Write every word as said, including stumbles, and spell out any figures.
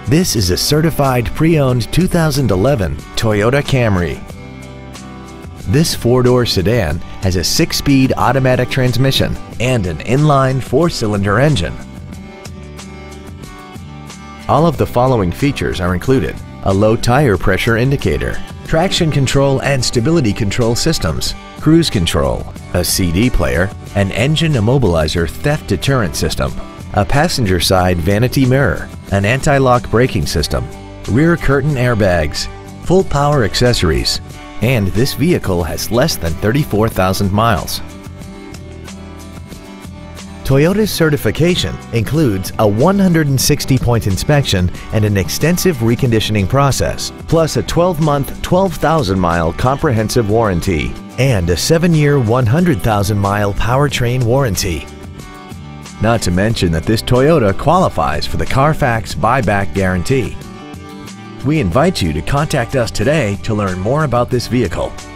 This is a certified pre-owned two thousand eleven Toyota Camry. This four-door sedan has a six-speed automatic transmission and an inline four-cylinder engine. All of the following features are included: a low tire pressure indicator, traction control and stability control systems, cruise control, a C D player, an engine immobilizer theft deterrent system, a passenger side vanity mirror, an anti-lock braking system, rear curtain airbags, full power accessories, and this vehicle has less than thirty-four thousand miles. Toyota's certification includes a one hundred sixty point inspection and an extensive reconditioning process, plus a twelve month, twelve thousand mile comprehensive warranty and a seven year, one hundred thousand mile powertrain warranty. Not to mention that this Toyota qualifies for the Carfax buyback guarantee. We invite you to contact us today to learn more about this vehicle.